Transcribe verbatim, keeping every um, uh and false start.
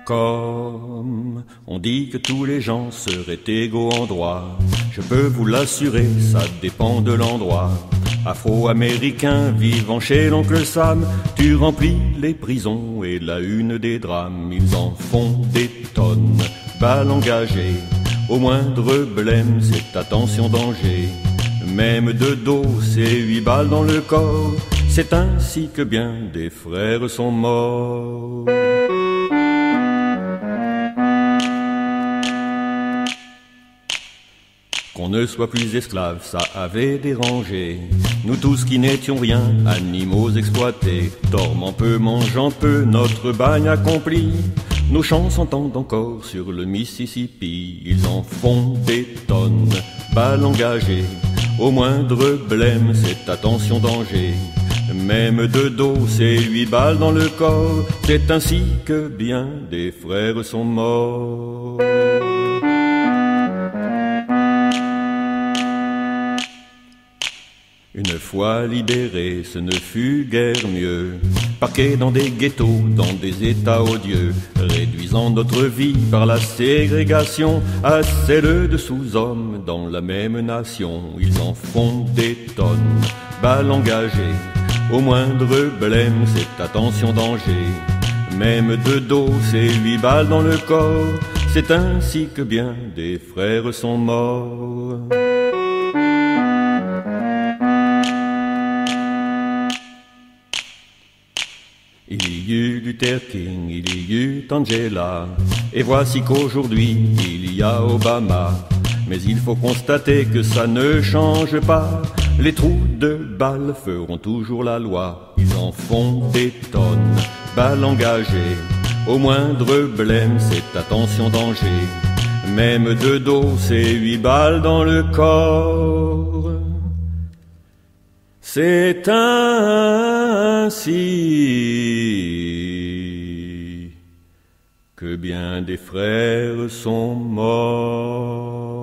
Comme on dit que tous les gens seraient égaux en droit, je peux vous l'assurer, ça dépend de l'endroit. Afro-américain vivant chez l'oncle Sam, tu remplis les prisons et la une des drames. Ils en font des tonnes, balles engagées, au moindre blême, c'est attention danger. Même de dos, c'est huit balles dans le corps, c'est ainsi que bien des frères sont morts. Qu'on ne soit plus esclaves, ça avait dérangé nous tous qui n'étions rien, animaux exploités. Dormant peu, mangeant peu, notre bagne accompli, nos champs s'entendent encore sur le Mississippi. Ils en font des tonnes, balles engagées, au moindre blême, c'est attention danger. Même de dos, c'est huit balles dans le corps, c'est ainsi que bien des frères sont morts. Une fois libérés, ce ne fut guère mieux, parqués dans des ghettos, dans des états odieux, réduisant notre vie par la ségrégation à celle de sous-hommes dans la même nation. Ils en font des tonnes, balles engagées, au moindre blême, c'est attention danger. Même de dos, c'est huit balles dans le corps, c'est ainsi que bien des frères sont morts. Il y eut Luther King, il y eut Angela, et voici qu'aujourd'hui il y a Obama. Mais il faut constater que ça ne change pas, les trous de balles feront toujours la loi. Ils en font des tonnes, balles engagées, au moindre blême, c'est attention danger. Même de dos, c'est huit balles dans le corps, c'est ainsi que bien des frères sont morts.